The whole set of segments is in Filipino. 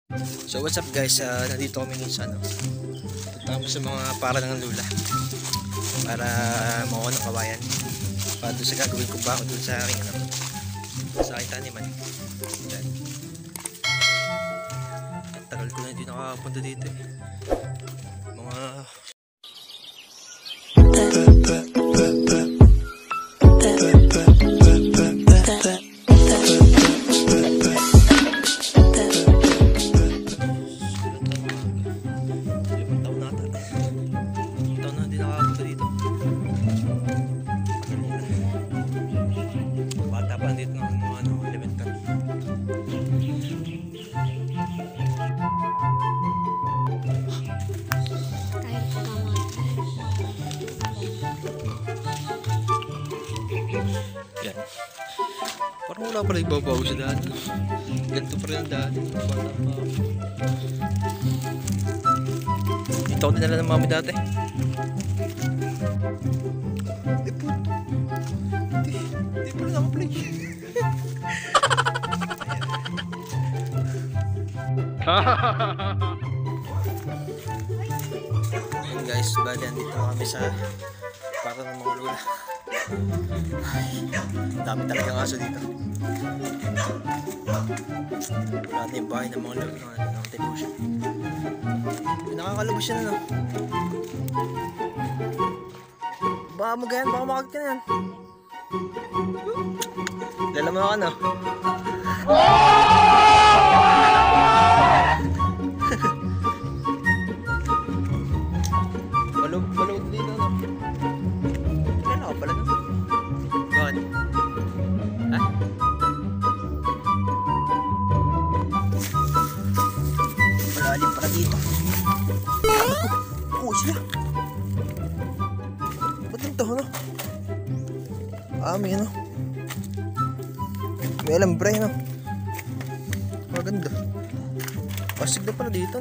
So what's up guys, nandito kami ngayon sa punta sa mga para ng lula para makuha ng kawayan para doon sa gagawin ko ba ako doon sa aking sa aking taniman. Yan. At tagal ko na hindi nakapunta dito mga parang wala pala ibabaw sa daan. Ganito pa rin ang daan. Ito ako dinala ng mami dati. Puto. Hindi pala nakaplay. Ayan guys, bali andito kami sa para ng mga lula. Dami talaga ng aso dito. Wala na yung bahay ng mga lula ng television. Nakakalabas yan baka magayan, baka makakit ka na yan. Lalaman ka na. Balog dito kailan ka pala bakit? Ha? Malalim pala dito. Oh siya. Ba't yung taho may may alambre maganda. Pasig na pala dito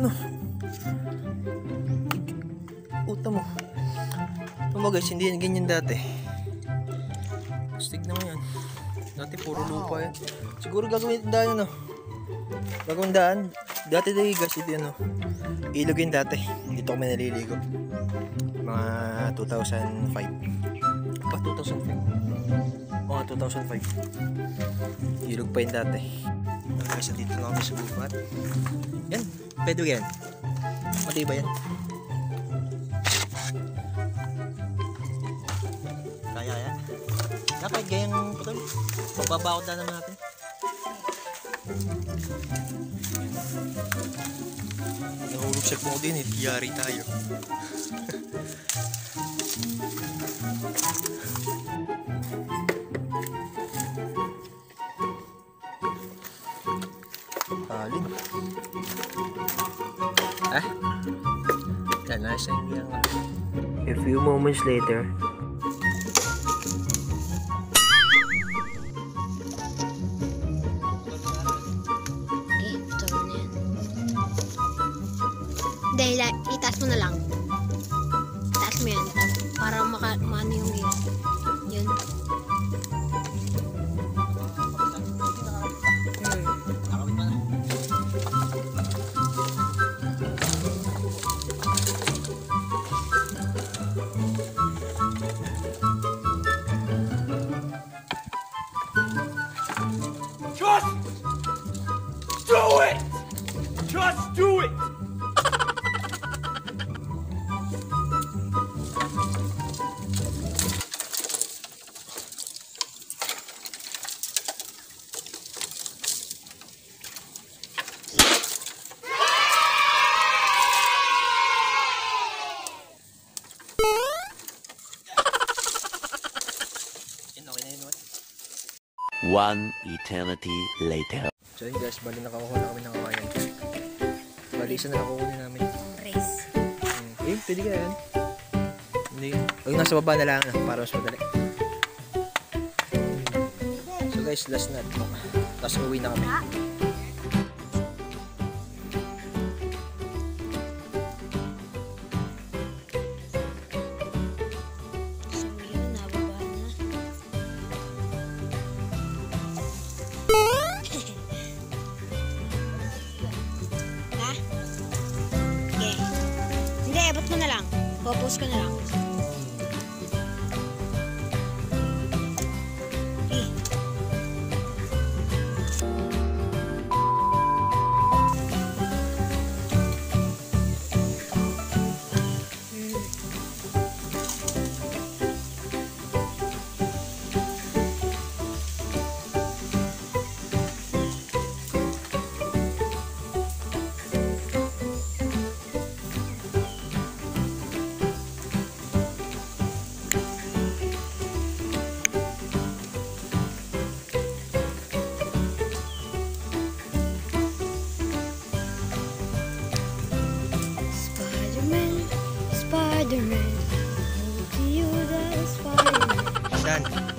Uta mo. Guys, hindi yan ganyan dati. Astig naman yan. Dati puro lupa yan. Siguro gagawin daan Gagawin daan. Dati guys, ito ilog yun dati. Dito kami naliligo. Mga 2005. Ba 2005? Mga 2005. Ilog pa yun dati. Guys, dito na kami sa bubat. Yan, pwede yan. Matibay yan. Kaya yan. Kahit gayang putol, pababa na naman natin. Nahulog sa mo din, yari tayo. Alin. Nasa hindi yan. A few moments later. Dahil itaas mo na lang. Itaas mo yan. Para maano yung yun. Just do it! Just do it! One eternity later. So yun guys, bali nakakuha na kami ng kawayan. Bali isa na nakukunin namin. Race. Pwede ka yan. Hindi. Huwag nasa baba na lang para mas madali. So guys, last na. Tapos uwi na kami. Focus ka na lang. Eh. Spider-Man, Spider-Man, oh, to you the Spider-Man. Saan?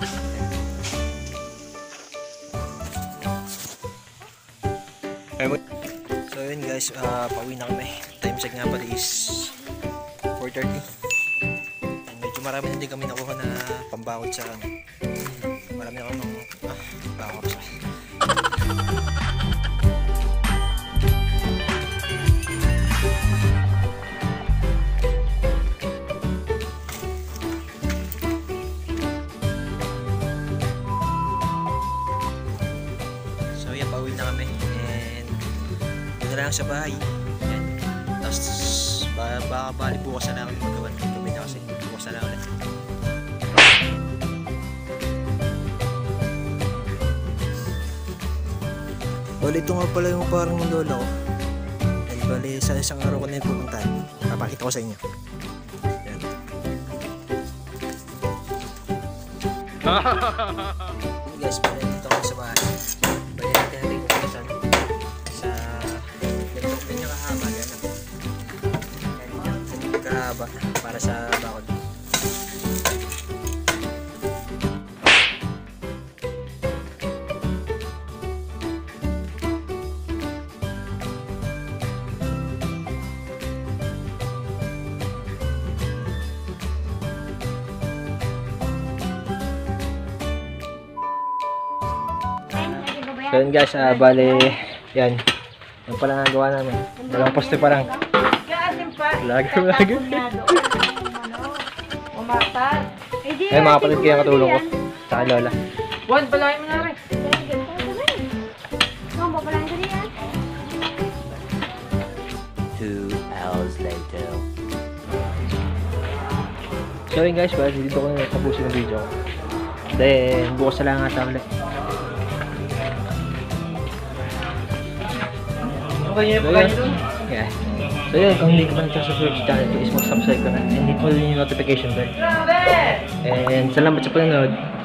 So yun guys, pauwi na kami. Time check nga pala is 4:30. And medyo marami na din kami nakuha na pambakod sa ano. Marami na kami bakod sa. So yan, pauwi na kami. And doon na lang sa bahay. Yan. Tapos baka bali bukas na lang kami magawa. Gabi na kasi. Bukas na lang ulit. Bali ito nga pala yung parang yung lola ko. And bali sa isang araw ko na yung pupuntahan. Papakita ko sa inyo. Yan. Guys, bali dito ako sa bahay. Bali natin natin kung kung saan. Sa pinakahaba yan. Yan, sa pinakahaba para sa bakod. So yun guys, bali, yan. Yung pala nagawa namin. Walang poste pa lang. Vlog. Ay, mga kapatid kayo ang katulong ko. Saka lola. Juan, balahin mo na rin. 2 hours later. So yun guys, bali dito ko na tapusin yung video ko. Then, bukas na lang ata ulit. So yun, yeah. So yun, kung hindi ka pa nagsusubscribe sa channel ko is mag-subscribe ka na and hit mo din yung notification bell. And salamat sa panonood.